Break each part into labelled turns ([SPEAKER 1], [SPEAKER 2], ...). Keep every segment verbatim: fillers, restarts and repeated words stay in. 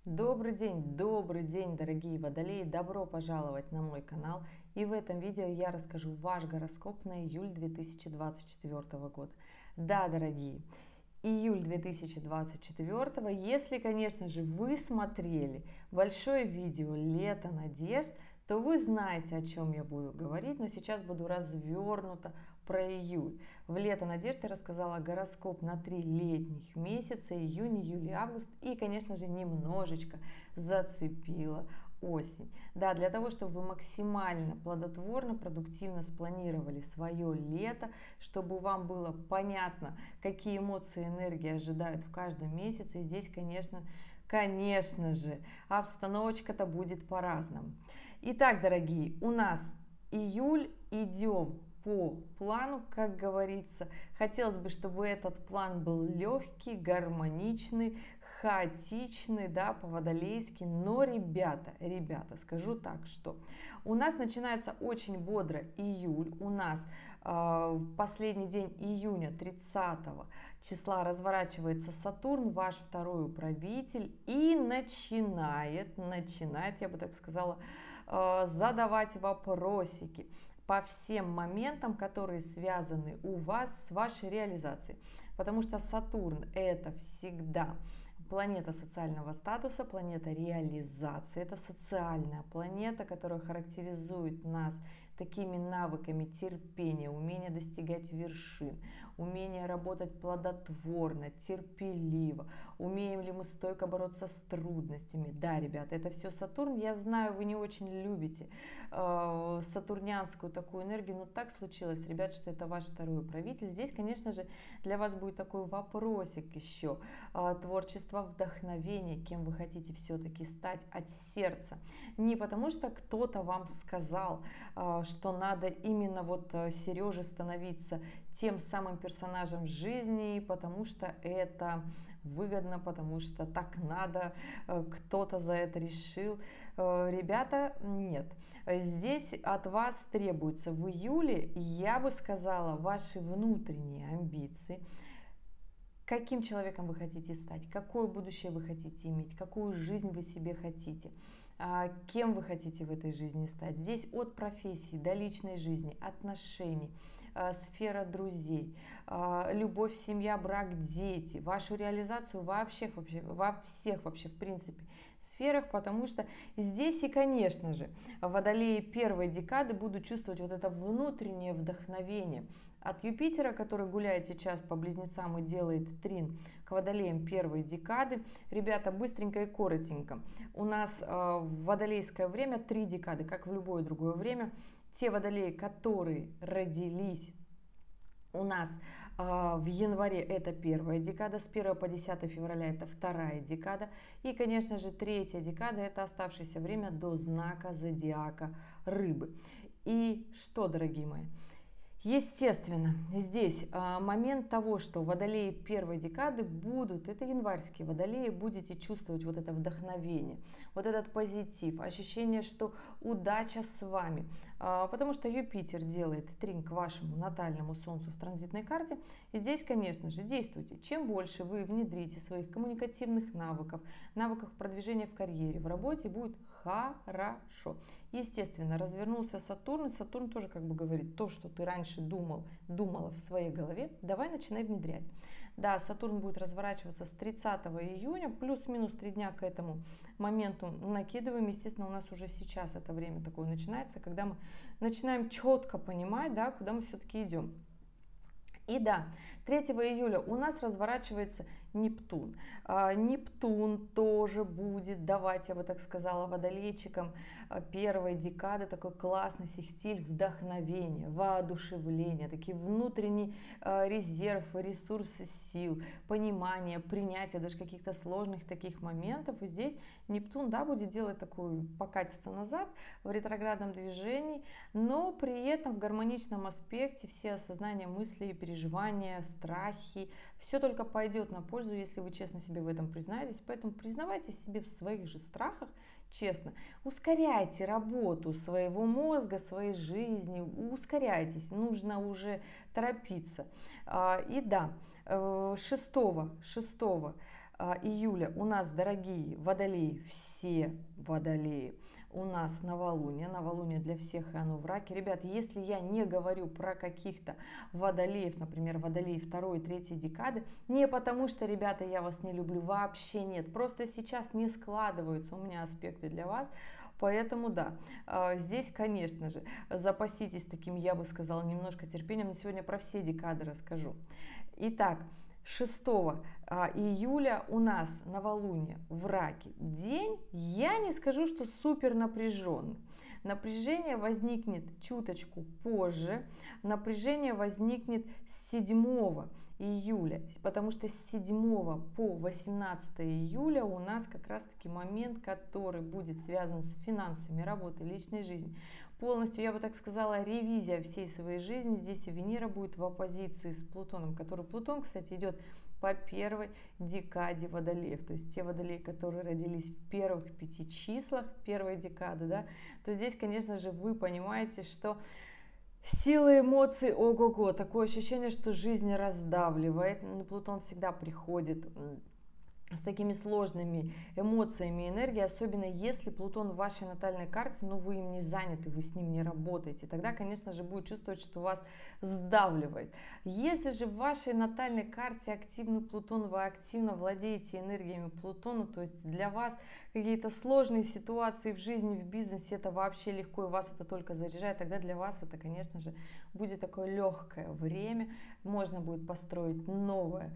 [SPEAKER 1] Добрый день, добрый день, дорогие водолеи! Добро пожаловать на мой канал. И в этом видео я расскажу ваш гороскоп на июль две тысячи двадцать четвёртого года. Да, дорогие, июль две тысячи двадцать четвёртого, если, конечно же, вы смотрели большое видео «Лето надежд», то вы знаете, о чем я буду говорить, но сейчас буду развернуто про июль. В «Лето надежд» я рассказала гороскоп на три летних месяца: июнь, июль и август, и, конечно же, немножечко зацепила осень. Да, для того, чтобы вы максимально плодотворно, продуктивно спланировали свое лето, чтобы вам было понятно, какие эмоции и энергии ожидают в каждом месяце. И здесь, конечно, конечно же, обстановочка-то будет по-разному. Итак, дорогие, у нас июль, идем по плану, как говорится. Хотелось бы, чтобы этот план был легкий, гармоничный, хаотичный, да, по-водолейски. Но, ребята, ребята, скажу так, что у нас начинается очень бодро июль. У нас э, последний день июня, тридцатого числа, разворачивается Сатурн, ваш второй управитель, и начинает, начинает, я бы так сказала, э, задавать вопросики по всем моментам, которые связаны у вас с вашей реализацией. Потому что Сатурн — это всегда планета социального статуса, планета реализации. Это социальная планета, которая характеризует нас такими навыками терпения, умение достигать вершин, умение работать плодотворно, терпеливо, умеем ли мы стойко бороться с трудностями. Да, ребята, это все Сатурн. Я знаю, вы не очень любите э, сатурнянскую такую энергию, но так случилось, ребят, что это ваш второй управитель. Здесь, конечно же, для вас будет такой вопросик еще: э, творчество, вдохновение, кем вы хотите все-таки стать от сердца. Не потому что кто-то вам сказал, э, что надо именно вот Сереже становиться тем самым персонажем жизни, потому что это выгодно, потому что так надо, кто-то за это решил. Ребята, нет. Здесь от вас требуется в июле, я бы сказала, ваши внутренние амбиции. Каким человеком вы хотите стать, какое будущее вы хотите иметь, какую жизнь вы себе хотите, кем вы хотите в этой жизни стать. Здесь от профессии до личной жизни, отношений, сфера друзей, любовь, семья, брак, дети, вашу реализацию вообще, вообще, во всех вообще в принципе сферах, потому что здесь и, конечно же, водолеи первой декады будут чувствовать вот это внутреннее вдохновение от Юпитера, который гуляет сейчас по близнецам и делает трин к водолеям первой декады. Ребята, быстренько и коротенько. У нас э, в водолейское время три декады, как в любое другое время. Те водолеи, которые родились у нас э, в январе, это первая декада, с первого по десятое февраля это вторая декада, и, конечно же, третья декада — это оставшееся время до знака зодиака Рыбы. И что, дорогие мои? Естественно, здесь а, момент того, что водолеи первой декады будут, это январские водолеи, будете чувствовать вот это вдохновение, вот этот позитив, ощущение, что удача с вами, а, потому что Юпитер делает трин к вашему натальному Солнцу в транзитной карте. И здесь, конечно же, действуйте. Чем больше вы внедрите своих коммуникативных навыков, навыков продвижения в карьере, в работе, будет хорошо. Естественно, развернулся Сатурн, и Сатурн тоже как бы говорит: то, что ты раньше думал, думала в своей голове, давай начинай внедрять. Да, Сатурн будет разворачиваться с тридцатого июня, плюс-минус три дня к этому моменту накидываем. Естественно, у нас уже сейчас это время такое начинается, когда мы начинаем четко понимать, да, куда мы все-таки идем. И да, третьего июля у нас разворачивается Нептун. Нептун тоже будет давать, я бы так сказала, водолейчикам первой декады такой классный секстиль вдохновения, воодушевления, такие внутренний резерв, ресурсы сил, понимание, принятие даже каких-то сложных таких моментов. И здесь Нептун, да, будет делать такую, покатиться назад в ретроградном движении, но при этом в гармоничном аспекте все осознания, мысли и переживания, страхи, все только пойдет на пользу, если вы честно себе в этом признаетесь. Поэтому признавайтесь себе в своих же страхах честно. Ускоряйте работу своего мозга, своей жизни, ускоряйтесь, нужно уже торопиться. И да, шестого, шестого июля у нас, дорогие водолеи, все водолеи, у нас новолуние, новолуние для всех, и оно в раке. Ребят, если я не говорю про каких-то водолеев, например, водолеи второй и третьей декады, не потому что, ребята, я вас не люблю, вообще нет, просто сейчас не складываются у меня аспекты для вас. Поэтому да, здесь, конечно же, запаситесь таким, я бы сказала, немножко терпением. Но сегодня про все декады расскажу. Итак, шестого июля у нас новолуние в раке. День, я не скажу, что супер напряженный. Напряжение возникнет чуточку позже. Напряжение возникнет с седьмого июля, потому что с седьмого по восемнадцатое июля у нас как раз таки момент, который будет связан с финансами, работой, личной жизнью. Полностью, я бы так сказала, ревизия всей своей жизни. Здесь и Венера будет в оппозиции с Плутоном, который Плутон, кстати, идет по первой декаде водолеев, то есть те водолеи, которые родились в первых пяти числах первой декады, да, то здесь, конечно же, вы понимаете, что сила эмоций, ого-го, такое ощущение, что жизнь раздавливает. Плутон всегда приходит с такими сложными эмоциями и энергией, особенно если Плутон в вашей натальной карте, но вы им не заняты, вы с ним не работаете, тогда, конечно же, будет чувствовать, что вас сдавливает. Если же в вашей натальной карте активный Плутон, вы активно владеете энергиями Плутона, то есть для вас какие-то сложные ситуации в жизни, в бизнесе, это вообще легко, и вас это только заряжает, тогда для вас это, конечно же, будет такое легкое время, можно будет построить новое,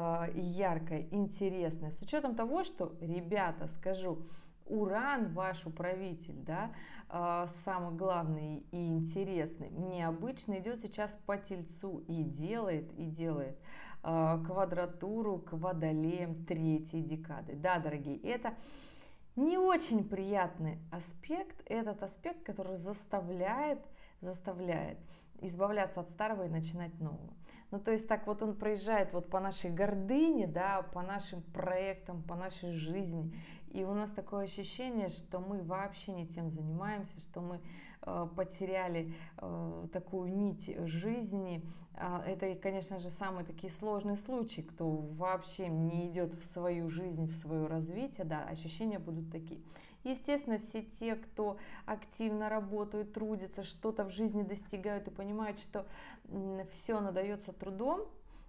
[SPEAKER 1] яркое, интересное, с учетом того, что, ребята, скажу, Уран, ваш управитель, да, самый главный и интересный, необычно идет сейчас по Тельцу и делает, и делает квадратуру к водолеям третьей декады. Да, дорогие, это не очень приятный аспект, этот аспект, который заставляет, заставляет избавляться от старого и начинать нового. Ну, то есть так вот он проезжает вот по нашей гордыне, да, по нашим проектам, по нашей жизни. И у нас такое ощущение, что мы вообще не тем занимаемся, что мы э, потеряли э, такую нить жизни. Это, конечно же, самые такие сложные случаи, кто вообще не идет в свою жизнь, в свое развитие, да, ощущения будут такие. Естественно, все те, кто активно работают, трудятся, что-то в жизни достигают и понимают, что все оно дается трудом,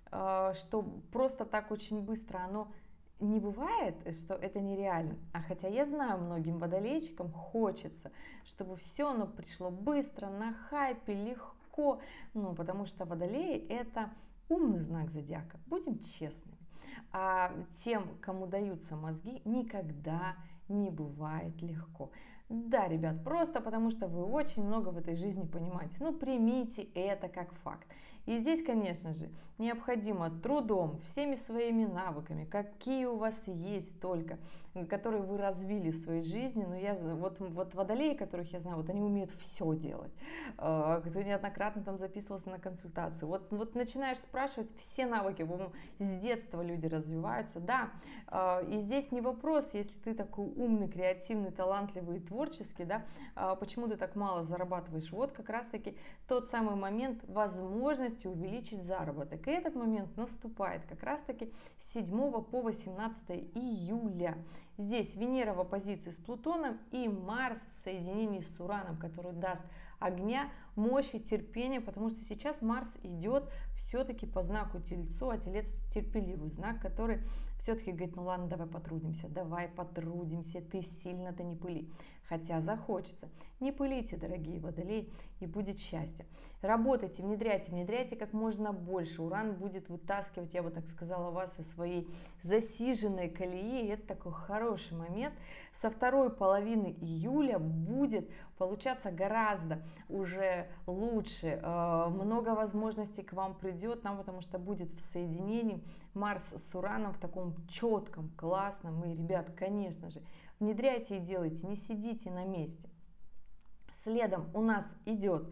[SPEAKER 1] что просто так очень быстро оно не бывает, что это нереально. А хотя я знаю, многим водолейчикам хочется, чтобы все оно пришло быстро, на хайпе, легко, ну, потому что водолеи — это умный знак зодиака, будем честными. А тем, кому даются мозги, никогда не бывает легко. Да, ребят, просто потому что вы очень много в этой жизни понимаете. Ну, примите это как факт. И здесь, конечно же, необходимо трудом, всеми своими навыками, какие у вас есть только, которые вы развили в своей жизни. Но я вот, вот водолеи, которых я знаю, вот они умеют все делать. Кто неоднократно там записывался на консультации. Вот, вот начинаешь спрашивать, все навыки, по-моему, с детства люди развиваются. Да, и здесь не вопрос, если ты такой умный, креативный, талантливый и творческий, да, почему ты так мало зарабатываешь. Вот как раз-таки тот самый момент возможности увеличить заработок. И этот момент наступает как раз-таки с седьмого по восемнадцатое июля. Здесь Венера в оппозиции с Плутоном и Марс в соединении с Ураном, который даст огня, мощи, терпения, потому что сейчас Марс идет все-таки по знаку Тельцу, а Телец терпеливый знак, который все-таки говорит: ну ладно, давай потрудимся, давай потрудимся, ты сильно-то не пыли. Хотя захочется. Не пылите, дорогие водолеи, и будет счастье. Работайте, внедряйте, внедряйте как можно больше. Уран будет вытаскивать, я бы так сказала, вас из своей засиженной колеи. И это такой хороший момент. Со второй половины июля будет получаться гораздо уже лучше. Много возможностей к вам придет нам, потому что будет в соединении Марс с Ураном в таком четком, классном. И, ребят, конечно же, внедряйте и делайте, не сидите на месте. Следом у нас идет,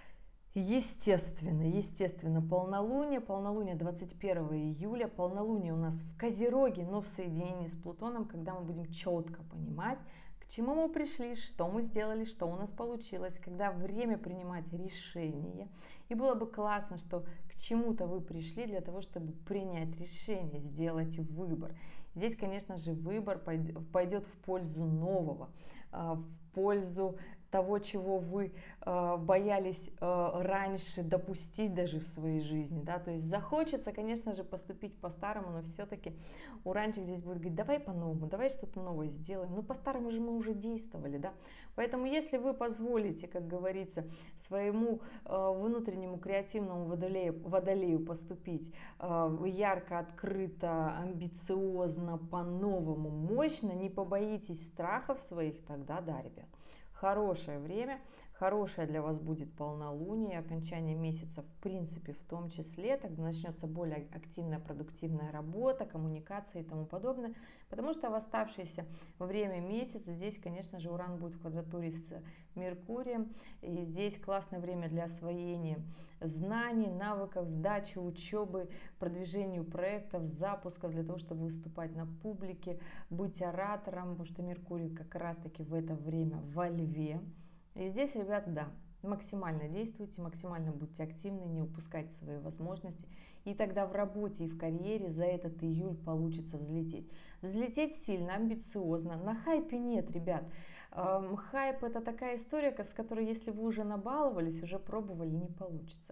[SPEAKER 1] естественно, естественно, полнолуние. Полнолуние двадцать первого июля. Полнолуние у нас в Козероге, но в соединении с Плутоном, когда мы будем четко понимать, к чему мы пришли, что мы сделали, что у нас получилось, когда время принимать решения. И было бы классно, что к к чему-то вы пришли для того, чтобы принять решение, сделать выбор. Здесь, конечно же, выбор пойдет в пользу нового, в пользу того, чего вы э, боялись э, раньше допустить даже в своей жизни, да, то есть захочется, конечно же, поступить по-старому, но все-таки уранчик здесь будет говорить, давай по-новому, давай что-то новое сделаем, ну по-старому же мы уже действовали, да, поэтому если вы позволите, как говорится, своему э, внутреннему креативному водолею, водолею поступить э, ярко, открыто, амбициозно, по-новому, мощно, не побоитесь страхов своих, тогда да, ребят. Хорошее время, хорошее для вас будет полнолуние, окончание месяца в принципе в том числе, тогда начнется более активная, продуктивная работа, коммуникация и тому подобное, потому что в оставшееся время месяца здесь, конечно же, Уран будет в квадратуре с Меркурием, и здесь классное время для освоения знаний, навыков, сдачи, учебы, продвижению проектов, запусков, для того, чтобы выступать на публике, быть оратором, потому что Меркурий как раз-таки в это время во Льве. И здесь, ребят, да, максимально действуйте, максимально будьте активны, не упускайте свои возможности. И тогда в работе и в карьере за этот июль получится взлететь. Взлететь сильно, амбициозно. На хайпе нет, ребят. Хайп — это такая история, с которой, если вы уже набаловались, уже пробовали, не получится.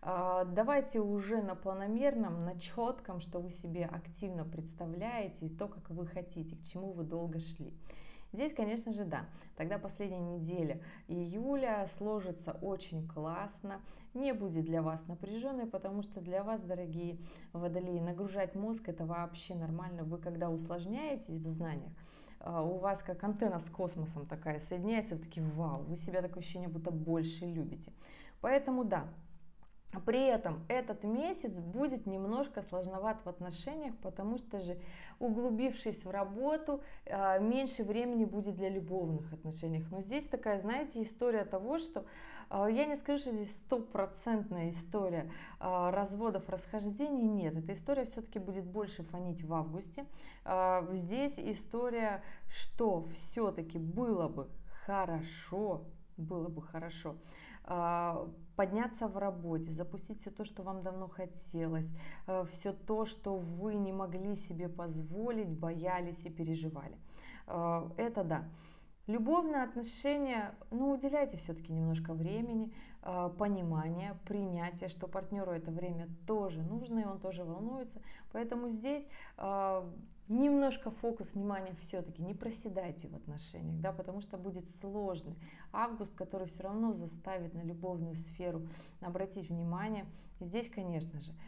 [SPEAKER 1] Давайте уже на планомерном, на четком, что вы себе активно представляете, и то, как вы хотите, к чему вы долго шли. Здесь, конечно же, да, тогда последняя неделя июля сложится очень классно, не будет для вас напряженной, потому что для вас, дорогие водолеи, нагружать мозг — это вообще нормально. Вы когда усложняетесь в знаниях, у вас как антенна с космосом такая соединяется, вы такие, вау, вы себя такое ощущение, будто больше любите. Поэтому да. При этом этот месяц будет немножко сложноват в отношениях, потому что же, углубившись в работу, меньше времени будет для любовных отношений. Но здесь такая, знаете, история того, что я не скажу, что здесь стопроцентная история разводов, расхождений, нет. Эта история все-таки будет больше фонить в августе. Здесь история, что все-таки было бы хорошо, было бы хорошо подняться в работе, запустить все то, что вам давно хотелось, все то, что вы не могли себе позволить, боялись и переживали. Это да. Любовные отношения, ну, уделяйте все-таки немножко времени, понимания, принятия, что партнеру это время тоже нужно, и он тоже волнуется. Поэтому здесь немножко фокус внимания все-таки, не проседайте в отношениях, да, потому что будет сложный август, который все равно заставит на любовную сферу обратить внимание. И здесь, конечно же,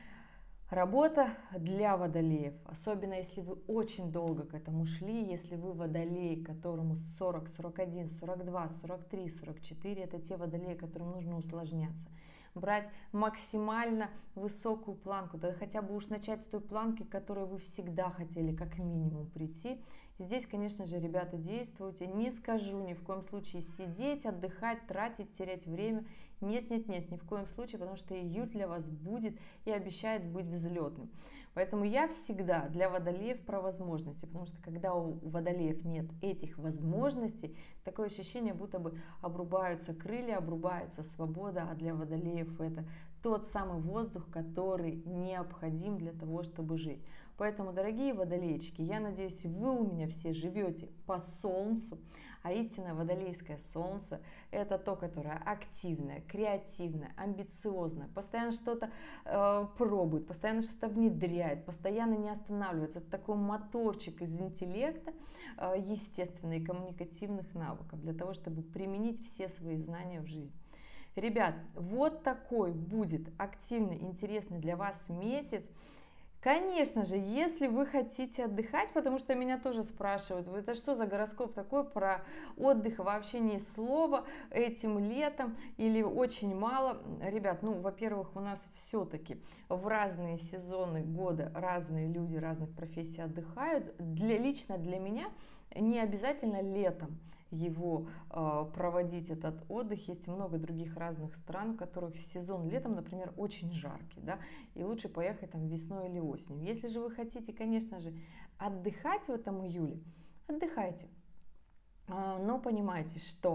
[SPEAKER 1] работа для водолеев, особенно если вы очень долго к этому шли, если вы водолей, которому сорок, сорок один, сорок два, сорок три, сорок четыре, это те водолеи, которым нужно усложняться. Брать максимально высокую планку, да хотя бы уж начать с той планки, к которой вы всегда хотели как минимум прийти. Здесь, конечно же, ребята, действуйте. Не скажу ни в коем случае сидеть, отдыхать, тратить, терять время. Нет, нет, нет, ни в коем случае, потому что июль для вас будет и обещает быть взлетным. Поэтому я всегда для водолеев про возможности, потому что когда у водолеев нет этих возможностей, такое ощущение, будто бы обрубаются крылья, обрубается свобода, а для водолеев это тот самый воздух, который необходим для того, чтобы жить. Поэтому, дорогие водолейчики, я надеюсь, вы у меня все живете по солнцу, а истинное водолейское солнце — это то, которое активное, креативное, амбициозное, постоянно что-то э, пробует, постоянно что-то внедряет, постоянно не останавливается. Это такой моторчик из интеллекта, э, естественно, и коммуникативных навыков для того, чтобы применить все свои знания в жизнь. Ребят, вот такой будет активный, интересный для вас месяц. Конечно же, если вы хотите отдыхать, потому что меня тоже спрашивают, это что за гороскоп такой, про отдых вообще ни слова этим летом или очень мало. Ребят, ну, во-первых, у нас все-таки в разные сезоны года разные люди разных профессий отдыхают. Для, лично для меня не обязательно летом его э, проводить, этот отдых. Есть много других разных стран, в которых сезон летом, например, очень жаркий, да, и лучше поехать там весной или осенью. Если же вы хотите, конечно же, отдыхать в этом июле, отдыхайте. Э, но понимайте, что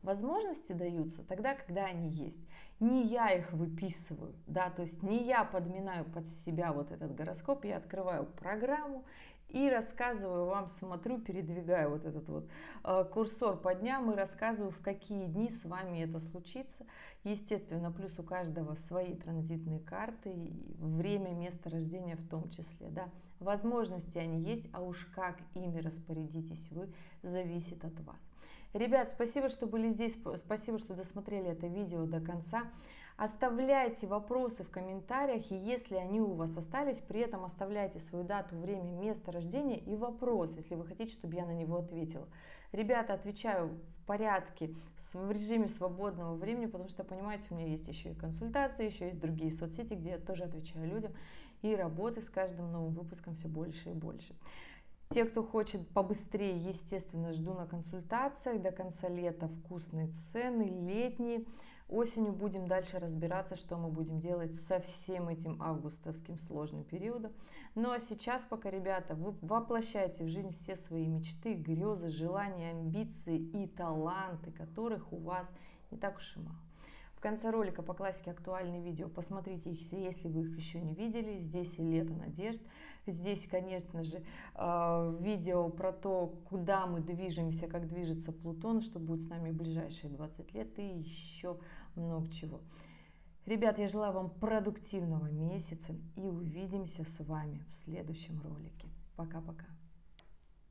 [SPEAKER 1] Возможности даются тогда, когда они есть. Не я их выписываю, да, то есть не я подминаю под себя вот этот гороскоп, я открываю программу и рассказываю вам, смотрю, передвигаю вот этот вот э, курсор по дням и рассказываю, в какие дни с вами это случится. Естественно, плюс у каждого свои транзитные карты, и время, место рождения в том числе, да. Возможности они есть, а уж как ими распорядитесь вы, зависит от вас. Ребят, спасибо, что были здесь, спасибо, что досмотрели это видео до конца. Оставляйте вопросы в комментариях, и если они у вас остались, при этом оставляйте свою дату, время, место рождения и вопрос, если вы хотите, чтобы я на него ответила. Ребята, отвечаю в порядке, в режиме свободного времени, потому что, понимаете, у меня есть еще и консультации, еще есть другие соцсети, где я тоже отвечаю людям, и работы с каждым новым выпуском все больше и больше. Те, кто хочет побыстрее, естественно, жду на консультациях. До конца лета вкусные цены, летние. Осенью будем дальше разбираться, что мы будем делать со всем этим августовским сложным периодом. Ну а сейчас пока, ребята, вы воплощайте в жизнь все свои мечты, грезы, желания, амбиции и таланты, которых у вас не так уж и мало. В конце ролика по классике актуальные видео, посмотрите их, если вы их еще не видели. Здесь и лето надежд. Здесь, конечно же, видео про то, куда мы движемся, как движется Плутон, что будет с нами в ближайшие двадцать лет и еще много чего. Ребят, я желаю вам продуктивного месяца и увидимся с вами в следующем ролике. Пока-пока.